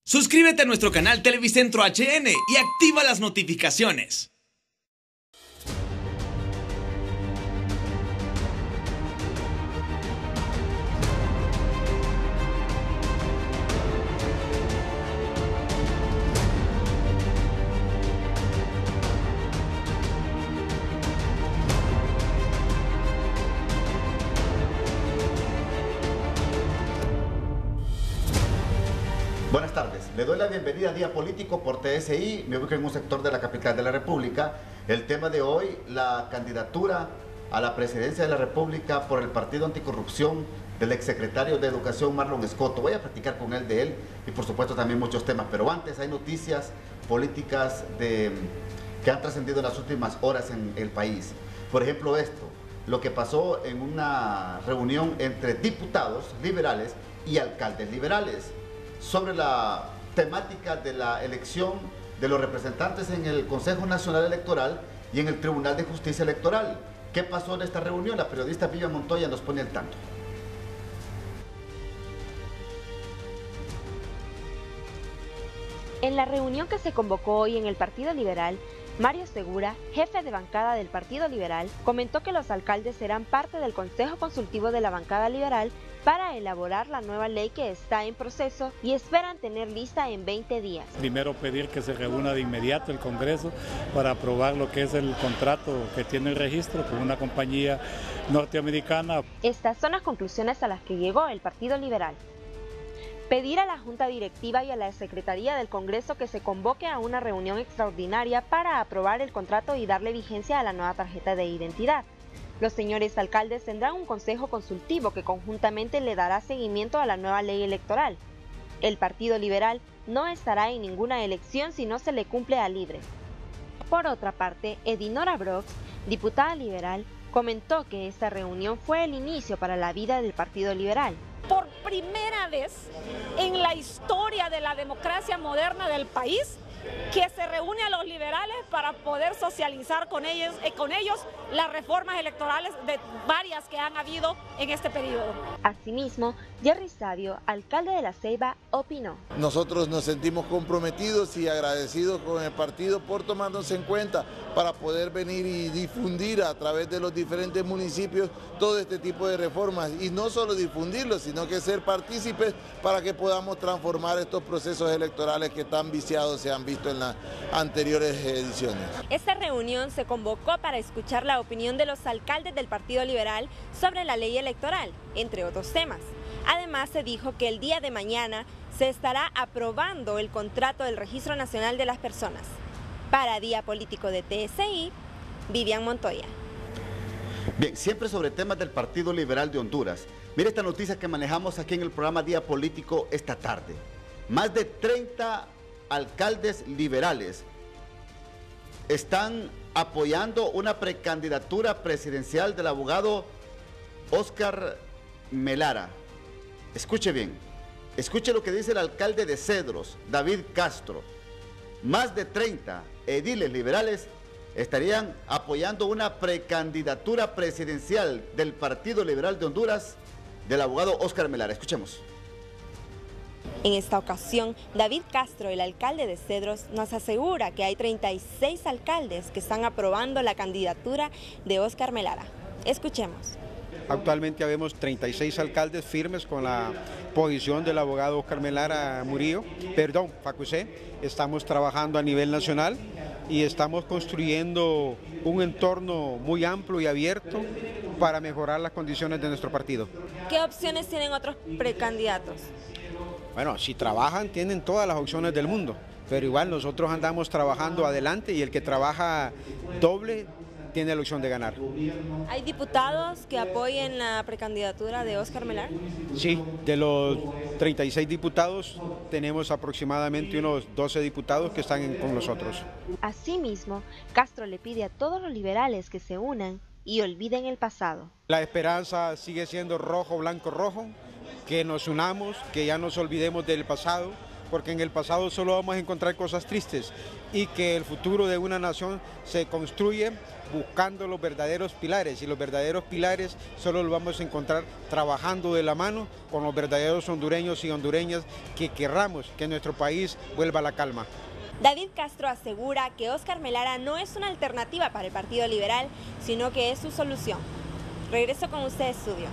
Suscríbete a nuestro canal Televicentro HN y activa las notificaciones. Buenas tardes, le doy la bienvenida a Día Político por TSI, me ubico en un sector de la capital de la República. El tema de hoy, la candidatura a la presidencia de la República por el Partido Anticorrupción del exsecretario de Educación Marlon Escoto. Voy a platicar con él de él y por supuesto también muchos temas, pero antes hay noticias políticas que han trascendido en las últimas horas en el país. Por ejemplo lo que pasó en una reunión entre diputados liberales y alcaldes liberales sobre la temática de la elección de los representantes en el Consejo Nacional Electoral y en el Tribunal de Justicia Electoral. ¿Qué pasó en esta reunión? La periodista Vivian Montoya nos pone al tanto. En la reunión que se convocó hoy en el Partido Liberal, Mario Segura, jefe de bancada del Partido Liberal, comentó que los alcaldes serán parte del Consejo Consultivo de la bancada liberal para elaborar la nueva ley que está en proceso y esperan tener lista en 20 días. Primero pedir que se reúna de inmediato el Congreso para aprobar lo que es el contrato que tiene el registro con una compañía norteamericana. Estas son las conclusiones a las que llegó el Partido Liberal. Pedir a la Junta Directiva y a la Secretaría del Congreso que se convoque a una reunión extraordinaria para aprobar el contrato y darle vigencia a la nueva tarjeta de identidad. Los señores alcaldes tendrán un consejo consultivo que conjuntamente le dará seguimiento a la nueva ley electoral. El Partido Liberal no estará en ninguna elección si no se le cumple a libre. Por otra parte, Edinora Brox, diputada liberal, comentó que esta reunión fue el inicio para la vida del Partido Liberal. Por primera vez en la historia de la democracia moderna del país, que se reúne a los liberales para poder socializar con ellos las reformas electorales de varias que han habido en este periodo. Asimismo, Jerry Sabio, alcalde de La Ceiba, opinó. Nosotros nos sentimos comprometidos y agradecidos con el partido por tomarnos en cuenta para poder venir y difundir a través de los diferentes municipios todo este tipo de reformas y no solo difundirlo, sino que ser partícipes para que podamos transformar estos procesos electorales que tan viciados se han visto en las anteriores ediciones. Esta reunión se convocó para escuchar la opinión de los alcaldes del Partido Liberal sobre la ley electoral, entre otros temas. Además, se dijo que el día de mañana se estará aprobando el contrato del Registro Nacional de las Personas. Para Día Político de TSI, Vivian Montoya. Bien, siempre sobre temas del Partido Liberal de Honduras. Mire esta noticia que manejamos aquí en el programa Día Político esta tarde. Más de 30 alcaldes liberales están apoyando una precandidatura presidencial del abogado Óscar Melara. Escuche bien, escuche lo que dice el alcalde de Cedros, David Castro. Más de 30 ediles liberales estarían apoyando una precandidatura presidencial del Partido Liberal de Honduras del abogado Óscar Melara. Escuchemos. En esta ocasión, David Castro, el alcalde de Cedros, nos asegura que hay 36 alcaldes que están aprobando la candidatura de Óscar Melara. Escuchemos. Actualmente habemos 36 alcaldes firmes con la posición del abogado Óscar Melara Facusé. Estamos trabajando a nivel nacional y estamos construyendo un entorno muy amplio y abierto para mejorar las condiciones de nuestro partido. ¿Qué opciones tienen otros precandidatos? Bueno, si trabajan tienen todas las opciones del mundo, pero igual nosotros andamos trabajando adelante y el que trabaja doble tiene la opción de ganar. ¿Hay diputados que apoyen la precandidatura de Óscar Melara? Sí, de los 36 diputados tenemos aproximadamente unos 12 diputados que están con nosotros. Asimismo, Castro le pide a todos los liberales que se unan y olviden el pasado. La esperanza sigue siendo rojo, blanco, rojo, que nos unamos, que ya nos olvidemos del pasado, porque en el pasado solo vamos a encontrar cosas tristes, y que el futuro de una nación se construye buscando los verdaderos pilares, y los verdaderos pilares solo los vamos a encontrar trabajando de la mano con los verdaderos hondureños y hondureñas que querramos que nuestro país vuelva a la calma. David Castro asegura que Óscar Melara no es una alternativa para el Partido Liberal, sino que es su solución. Regreso con usted, estudio.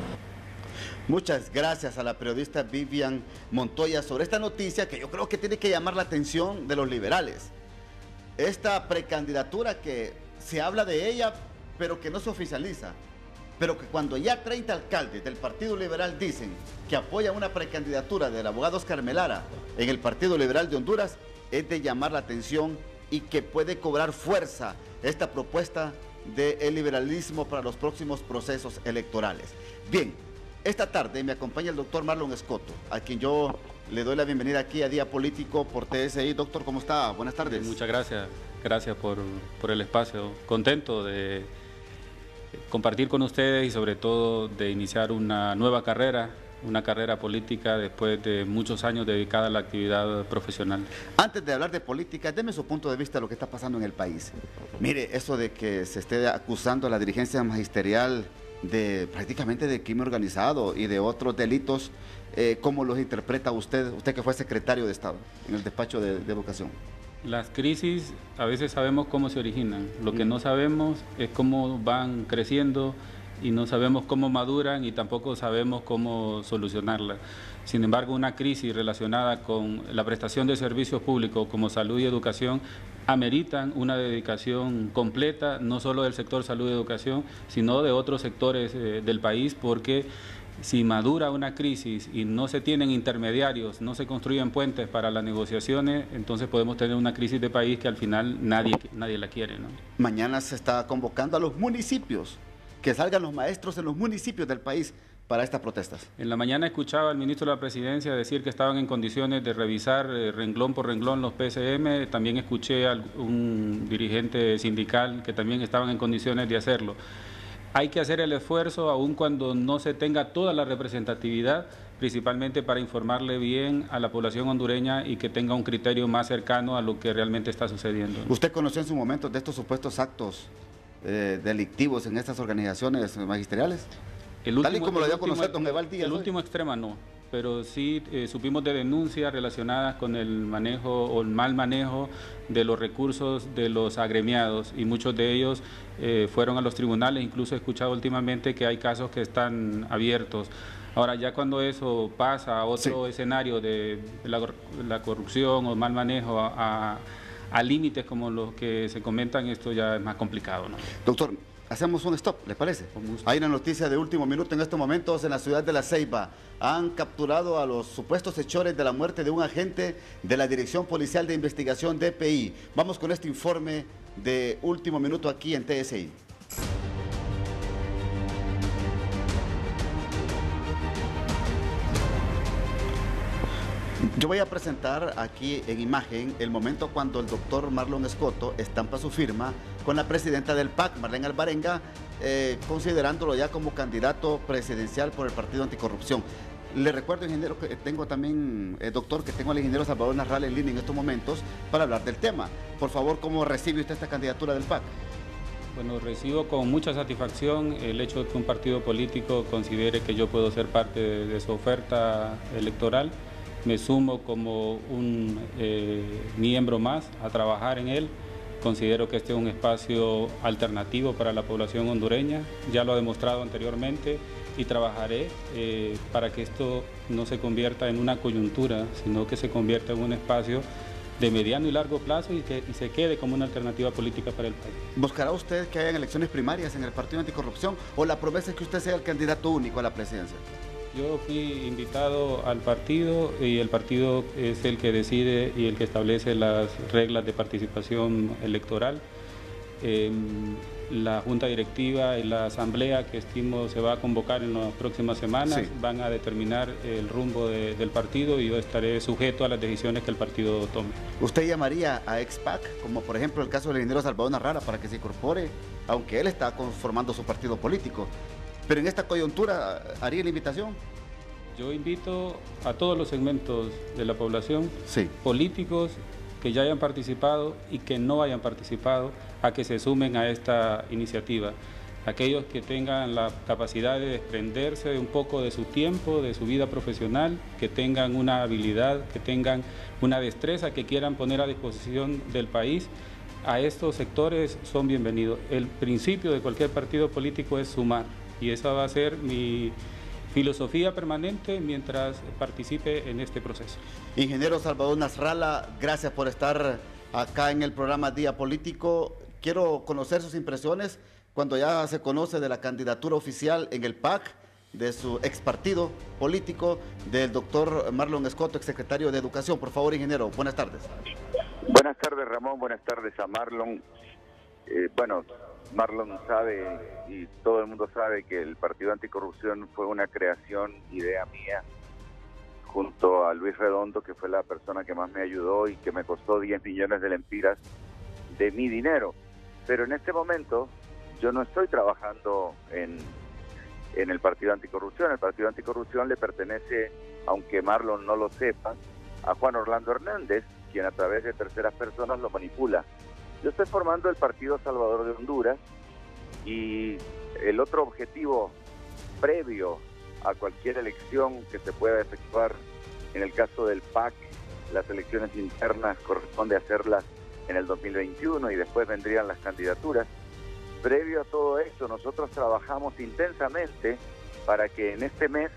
Muchas gracias a la periodista Vivian Montoya sobre esta noticia que yo creo que tiene que llamar la atención de los liberales. Esta precandidatura que se habla de ella, pero que no se oficializa. Pero que cuando ya 30 alcaldes del Partido Liberal dicen que apoyan una precandidatura del abogado Óscar Melara en el Partido Liberal de Honduras, es de llamar la atención y que puede cobrar fuerza esta propuesta del liberalismo para los próximos procesos electorales. Bien, esta tarde me acompaña el doctor Marlon Escoto, a quien yo le doy la bienvenida aquí a Día Político por TSI. Doctor, ¿cómo está? Buenas tardes. Muchas gracias. Gracias por el espacio. Contento de compartir con ustedes y sobre todo de iniciar una nueva carrera, una carrera política después de muchos años dedicada a la actividad profesional. Antes de hablar de política, deme su punto de vista de lo que está pasando en el país. Mire, eso de que se esté acusando a la dirigencia magisterial prácticamente de crimen organizado y de otros delitos, ¿cómo los interpreta usted que fue secretario de Estado en el despacho de Educación? Las crisis a veces sabemos cómo se originan, lo que no sabemos es cómo van creciendo y no sabemos cómo maduran y tampoco sabemos cómo solucionarlas. Sin embargo, una crisis relacionada con la prestación de servicios públicos como salud y educación ameritan una dedicación completa, no solo del sector salud y educación, sino de otros sectores del país, porque si madura una crisis y no se tienen intermediarios, no se construyen puentes para las negociaciones, entonces podemos tener una crisis de país que al final nadie la quiere, ¿no? Mañana se está convocando a los municipios, que salgan los maestros en los municipios del país para estas protestas. En la mañana escuchaba al ministro de la Presidencia decir que estaban en condiciones de revisar renglón por renglón los PCM, también escuché a un dirigente sindical que también estaban en condiciones de hacerlo. Hay que hacer el esfuerzo aun cuando no se tenga toda la representatividad, principalmente para informarle bien a la población hondureña y que tenga un criterio más cercano a lo que realmente está sucediendo. ¿Usted conoció en su momento de estos supuestos actos delictivos en estas organizaciones magisteriales? Tal y como lo dio a conocer don Eval Díaz. El último extremo no, pero sí supimos de denuncias relacionadas con el manejo o el mal manejo de los recursos de los agremiados y muchos de ellos fueron a los tribunales. Incluso he escuchado últimamente que hay casos que están abiertos. Ahora, ya cuando eso pasa a otro escenario de la corrupción o mal manejo a límites como los que se comentan, esto ya es más complicado, ¿no? Doctor, hacemos un stop, ¿les parece? Hay una noticia de último minuto en estos momentos en la ciudad de La Ceiba. Han capturado a los supuestos hechores de la muerte de un agente de la Dirección Policial de Investigación DPI. Vamos con este informe de último minuto aquí en TSI. Yo voy a presentar aquí en imagen el momento cuando el doctor Marlon Escoto estampa su firma con la presidenta del PAC, Marlene Alvarenga, considerándolo ya como candidato presidencial por el Partido Anticorrupción. Le recuerdo, ingeniero, que tengo también, doctor, que tengo al ingeniero Salvador Narral en línea en estos momentos para hablar del tema. Por favor, ¿cómo recibe usted esta candidatura del PAC? Bueno, recibo con mucha satisfacción el hecho de que un partido político considere que yo puedo ser parte de su oferta electoral. Me sumo como un miembro más a trabajar en él. Considero que este es un espacio alternativo para la población hondureña, ya lo ha demostrado anteriormente y trabajaré para que esto no se convierta en una coyuntura, sino que se convierta en un espacio de mediano y largo plazo y se quede como una alternativa política para el país. ¿Buscará usted que hayan elecciones primarias en el Partido Anticorrupción o la promesa es que usted sea el candidato único a la presidencia? Yo fui invitado al partido y el partido es el que decide y el que establece las reglas de participación electoral. La Junta Directiva y la Asamblea que estimo se va a convocar en las próximas semanas van a determinar el rumbo del partido y yo estaré sujeto a las decisiones que el partido tome. ¿Usted llamaría a ex-PAC, como por ejemplo el caso del ingeniero Salvador Narrala, para que se incorpore, aunque él está conformando su partido político? Pero en esta coyuntura, ¿haría la invitación? Yo invito a todos los segmentos de la población, Sí. políticos que ya hayan participado y que no hayan participado, a que se sumen a esta iniciativa. Aquellos que tengan la capacidad de desprenderse un poco de su tiempo, de su vida profesional, que tengan una habilidad, que tengan una destreza que quieran poner a disposición del país, a estos sectores son bienvenidos. El principio de cualquier partido político es sumar, y esa va a ser mi filosofía permanente mientras participe en este proceso. Ingeniero Salvador Nasralla, gracias por estar acá en el programa Día Político. Quiero conocer sus impresiones cuando ya se conoce de la candidatura oficial en el PAC de su ex partido político, del doctor Marlon Escoto, exsecretario de Educación. Por favor, ingeniero, buenas tardes. Buenas tardes, Ramón, buenas tardes a Marlon. Bueno, Marlon sabe y todo el mundo sabe que el Partido Anticorrupción fue una creación, idea mía, junto a Luis Redondo, que fue la persona que más me ayudó y que me costó 10 millones de lempiras de mi dinero. Pero en este momento yo no estoy trabajando en el Partido Anticorrupción. El Partido Anticorrupción le pertenece, aunque Marlon no lo sepa, a Juan Orlando Hernández, quien a través de terceras personas lo manipula. Yo estoy formando el Partido Salvador de Honduras, y el otro objetivo previo a cualquier elección que se pueda efectuar, en el caso del PAC, las elecciones internas corresponde hacerlas en el 2021 y después vendrían las candidaturas. Previo a todo esto, nosotros trabajamos intensamente para que en este mes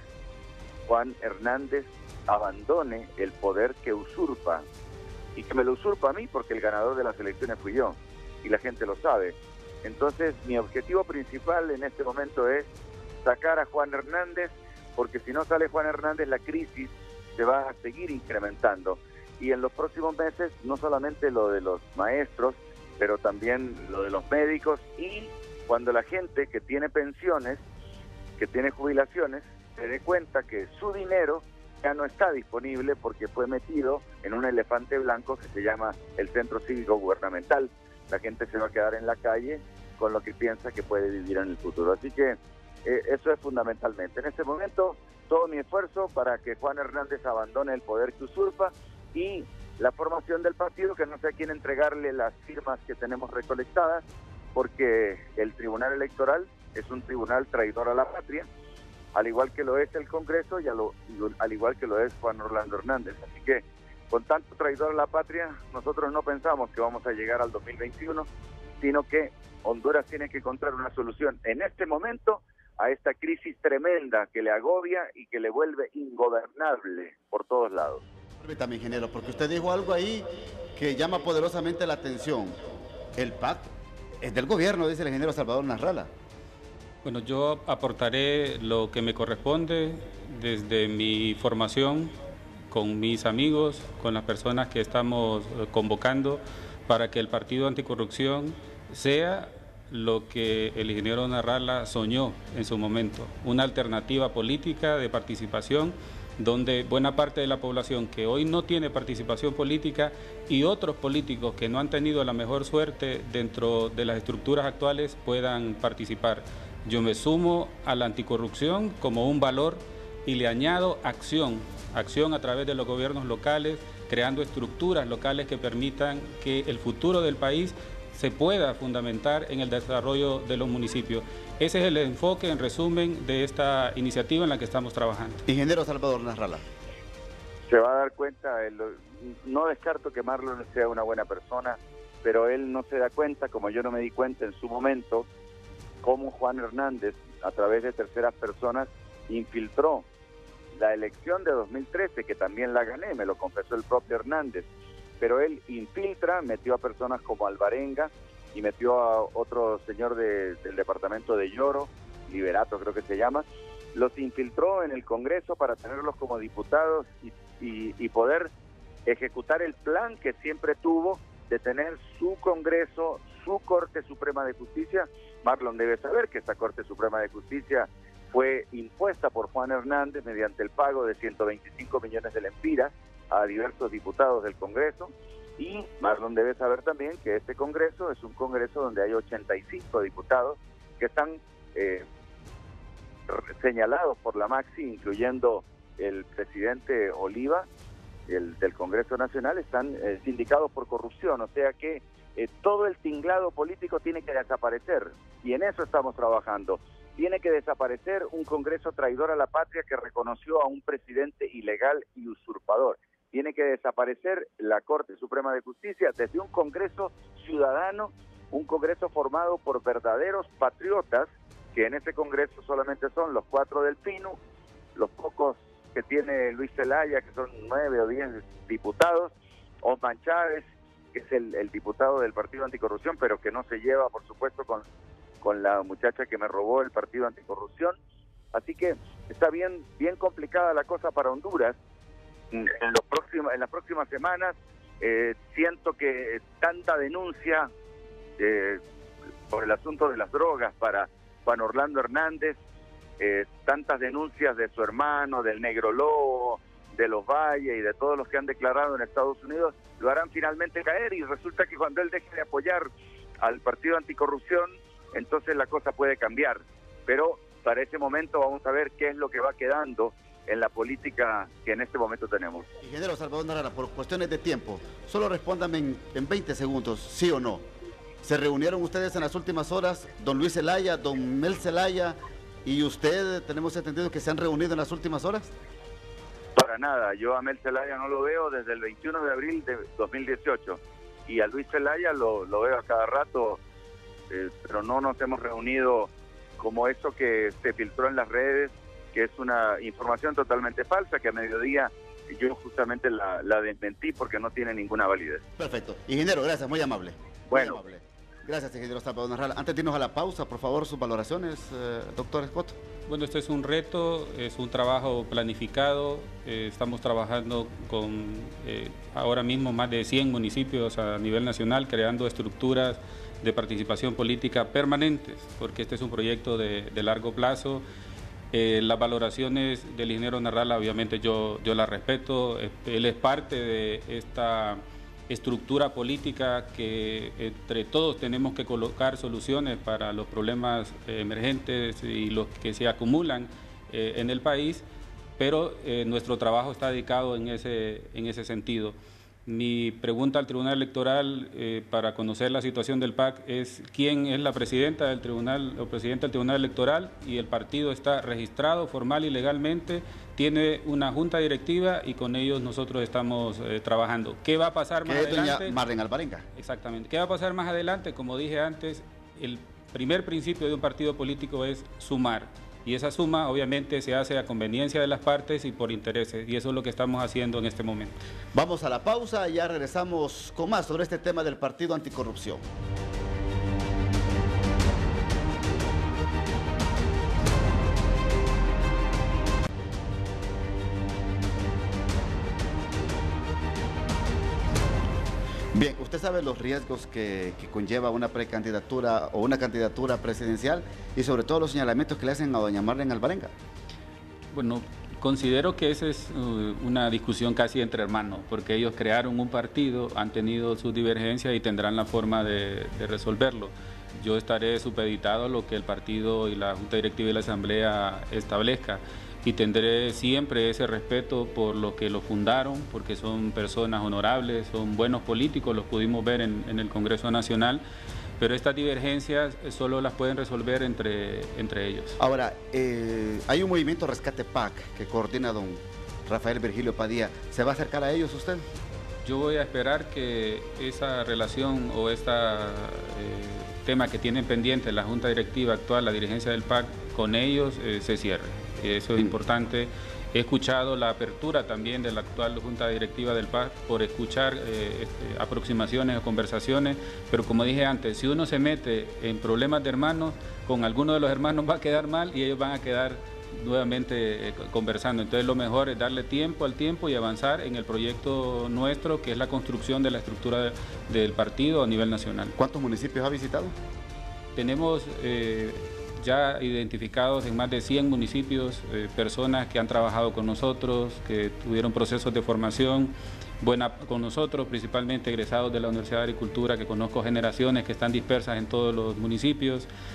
Juan Hernández abandone el poder que usurpa, y que me lo usurpa a mí porque el ganador de las elecciones fui yo, y la gente lo sabe. Entonces, mi objetivo principal en este momento es sacar a Juan Hernández, porque si no sale Juan Hernández, la crisis se va a seguir incrementando. Y en los próximos meses, no solamente lo de los maestros, pero también lo de los médicos, y cuando la gente que tiene pensiones, que tiene jubilaciones, se dé cuenta que su dinero ya no está disponible porque fue metido en un elefante blanco que se llama el Centro Cívico Gubernamental. La gente se va a quedar en la calle con lo que piensa que puede vivir en el futuro. Así que eso es fundamentalmente. En este momento, todo mi esfuerzo para que Juan Hernández abandone el poder que usurpa, y la formación del partido, que no sé a quién entregarle las firmas que tenemos recolectadas, porque el Tribunal Electoral es un tribunal traidor a la patria, al igual que lo es el Congreso y al igual que lo es Juan Orlando Hernández. Así que, con tanto traidor a la patria, nosotros no pensamos que vamos a llegar al 2021, sino que Honduras tiene que encontrar una solución en este momento a esta crisis tremenda que le agobia y que le vuelve ingobernable por todos lados. Permítame, ingeniero, porque usted dijo algo ahí que llama poderosamente la atención. El PAC es del gobierno, dice el ingeniero Salvador Nasralla. Bueno, yo aportaré lo que me corresponde desde mi formación, con mis amigos, con las personas que estamos convocando, para que el Partido Anticorrupción sea lo que el ingeniero Nasralla soñó en su momento, una alternativa política de participación, donde buena parte de la población que hoy no tiene participación política y otros políticos que no han tenido la mejor suerte dentro de las estructuras actuales puedan participar. Yo me sumo a la anticorrupción como un valor y le añado acción a través de los gobiernos locales, creando estructuras locales que permitan que el futuro del país se pueda fundamentar en el desarrollo de los municipios. Ese es el enfoque, en resumen, de esta iniciativa en la que estamos trabajando. Ingeniero Salvador Nasralla. Se va a dar cuenta, no descarto que Marlon sea una buena persona, pero él no se da cuenta, como yo no me di cuenta en su momento, cómo Juan Hernández, a través de terceras personas, infiltró la elección de 2013, que también la gané, me lo confesó el propio Hernández, pero él infiltra, metió a personas como Alvarenga y metió a otro señor del departamento de Lloro, Liberato creo que se llama, los infiltró en el Congreso para tenerlos como diputados y poder ejecutar el plan que siempre tuvo de tener su Congreso, su Corte Suprema de Justicia. Marlon debe saber que esta Corte Suprema de Justicia fue impuesta por Juan Hernández mediante el pago de 125 millones de lempiras a diversos diputados del Congreso, y Marlon debe saber también que este Congreso es un Congreso donde hay 85 diputados que están señalados por la Maxi, incluyendo el presidente Oliva, del Congreso Nacional, están sindicados por corrupción, o sea que todo el tinglado político tiene que desaparecer, y en eso estamos trabajando. Tiene que desaparecer un Congreso traidor a la patria que reconoció a un presidente ilegal y usurpador. Tiene que desaparecer la Corte Suprema de Justicia desde un Congreso ciudadano, un Congreso formado por verdaderos patriotas, que en ese Congreso solamente son los 4 del PINU, los pocos que tiene Luis Zelaya, que son 9 o 10 diputados, Osman Chávez, que es el diputado del Partido Anticorrupción, pero que no se lleva, por supuesto, con la muchacha que me robó el Partido Anticorrupción. Así que está bien complicada la cosa para Honduras. En las próximas semanas siento que tanta denuncia por el asunto de las drogas para Juan Orlando Hernández, tantas denuncias de su hermano, del Negro Lobo, de los Valles y de todos los que han declarado en Estados Unidos, lo harán finalmente caer, y resulta que cuando él deje de apoyar al Partido Anticorrupción, entonces la cosa puede cambiar. Pero para ese momento vamos a ver qué es lo que va quedando en la política que en este momento tenemos. Ingeniero Salvador Narrala, por cuestiones de tiempo, solo respóndame en 20 segundos, sí o no. ¿Se reunieron ustedes en las últimas horas, don Luis Zelaya, don Mel Zelaya y usted, tenemos entendido que se han reunido en las últimas horas? Para nada, yo a Mel Zelaya no lo veo desde el 21 de abril de 2018, y a Luis Zelaya lo veo a cada rato, pero no nos hemos reunido como eso que se filtró en las redes, que es una información totalmente falsa, que a mediodía yo justamente la desmentí porque no tiene ninguna validez. Perfecto. Ingeniero, gracias, muy amable. Bueno. Muy amable. Gracias, ingeniero Salvador Narrala. Antes de irnos a la pausa, por favor, sus valoraciones, doctor Scott. Bueno, este es un reto, es un trabajo planificado. Estamos trabajando con ahora mismo más de 100 municipios a nivel nacional, creando estructuras de participación política permanentes, porque este es un proyecto de largo plazo. Las valoraciones del ingeniero Narrala, obviamente yo las respeto. Él es parte de esta estructura política que entre todos tenemos que colocar soluciones para los problemas emergentes y los que se acumulan en el país, pero nuestro trabajo está dedicado en ese sentido. Mi pregunta al Tribunal Electoral para conocer la situación del PAC es quién es la presidenta del Tribunal o presidente del Tribunal Electoral, y el partido está registrado formal y legalmente, tiene una junta directiva y con ellos nosotros estamos trabajando. ¿Qué va a pasar más adelante? Doña Marlen Alvarenga. Exactamente. ¿Qué va a pasar más adelante? Como dije antes, el primer principio de un partido político es sumar. Y esa suma obviamente se hace a conveniencia de las partes y por intereses, y eso es lo que estamos haciendo en este momento. Vamos a la pausa y ya regresamos con más sobre este tema del Partido Anticorrupción. Bien, usted sabe los riesgos que conlleva una precandidatura o una candidatura presidencial, y sobre todo los señalamientos que le hacen a doña Marlen Alvarenga. Bueno, considero que esa es una discusión casi entre hermanos, porque ellos crearon un partido, han tenido sus divergencias y tendrán la forma de resolverlo. Yo estaré supeditado a lo que el partido y la Junta Directiva y la Asamblea establezca, y tendré siempre ese respeto por los que lo fundaron, porque son personas honorables, son buenos políticos, los pudimos ver en el Congreso Nacional, pero estas divergencias solo las pueden resolver entre ellos. Ahora, hay un movimiento Rescate PAC que coordina don Rafael Virgilio Padilla. ¿Se va a acercar a ellos usted? Yo voy a esperar que esa relación o este tema que tienen pendiente la Junta Directiva actual, la dirigencia del PAC, con ellos se cierre. Eso es importante. He escuchado la apertura también de la actual Junta Directiva del PAC por escuchar aproximaciones o conversaciones, pero como dije antes, si uno se mete en problemas de hermanos, con alguno de los hermanos va a quedar mal y ellos van a quedar nuevamente conversando. Entonces lo mejor es darle tiempo al tiempo y avanzar en el proyecto nuestro, que es la construcción de la estructura del partido a nivel nacional. ¿Cuántos municipios ha visitado? Tenemos ya identificados en más de 100 municipios personas que han trabajado con nosotros, que tuvieron procesos de formación buena con nosotros, principalmente egresados de la Universidad de Agricultura, que conozco generaciones que están dispersas en todos los municipios.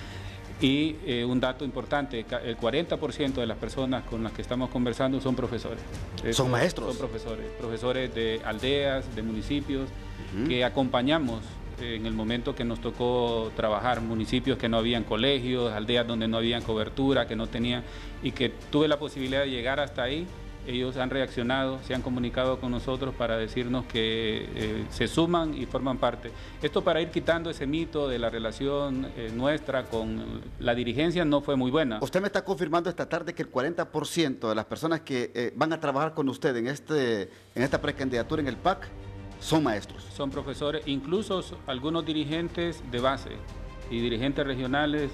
Y un dato importante, el 40% de las personas con las que estamos conversando son profesores. ¿Son maestros? Son profesores de aldeas, de municipios, que acompañamos en el momento que nos tocó trabajar, municipios que no habían colegios, aldeas donde no habían cobertura, que no tenían, y que tuve la posibilidad de llegar hasta ahí. Ellos han reaccionado, se han comunicado con nosotros para decirnos que se suman y forman parte. Esto para ir quitando ese mito de la relación nuestra con la dirigencia no fue muy buena. Usted me está confirmando esta tarde que el 40% de las personas que van a trabajar con usted en esta precandidatura en el PAC son maestros. Son profesores, incluso algunos dirigentes de base y dirigentes regionales.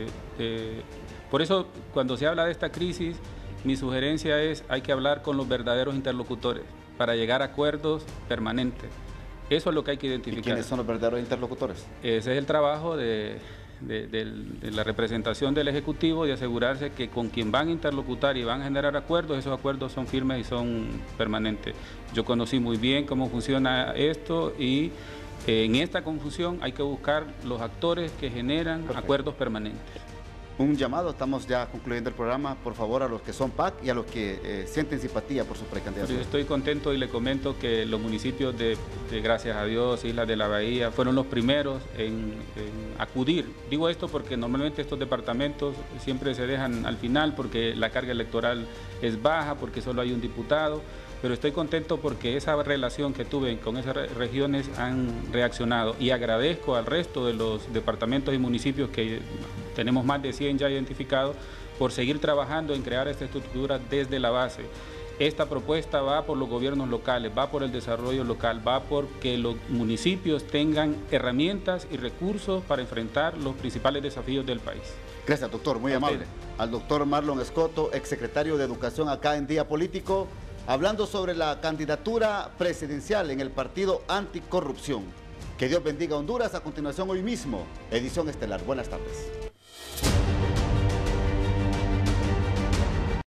Por eso, cuando se habla de esta crisis, mi sugerencia es hay que hablar con los verdaderos interlocutores para llegar a acuerdos permanentes. Eso es lo que hay que identificar. ¿Y quiénes son los verdaderos interlocutores? Ese es el trabajo de la representación del Ejecutivo, de asegurarse que con quien van a interlocutar y van a generar acuerdos, esos acuerdos son firmes y son permanentes. Yo conocí muy bien cómo funciona esto y en esta confusión hay que buscar los actores que generan acuerdos permanentes. Un llamado, estamos ya concluyendo el programa, por favor, a los que son PAC y a los que sienten simpatía por su precandidatura. Yo estoy contento y le comento que los municipios de gracias a Dios, Islas de la Bahía, fueron los primeros en acudir. Digo esto porque normalmente estos departamentos siempre se dejan al final porque la carga electoral es baja, porque solo hay un diputado, pero estoy contento porque esa relación que tuve con esas regiones han reaccionado y agradezco al resto de los departamentos y municipios que tenemos más de 100 ya identificados por seguir trabajando en crear esta estructura desde la base. Esta propuesta va por los gobiernos locales, va por el desarrollo local, va por que los municipios tengan herramientas y recursos para enfrentar los principales desafíos del país. Gracias, doctor, muy amable. Al doctor Marlon Escoto, exsecretario de Educación acá en Día Político, hablando sobre la candidatura presidencial en el Partido Anticorrupción. Que Dios bendiga a Honduras. A continuación, hoy mismo, edición estelar. Buenas tardes.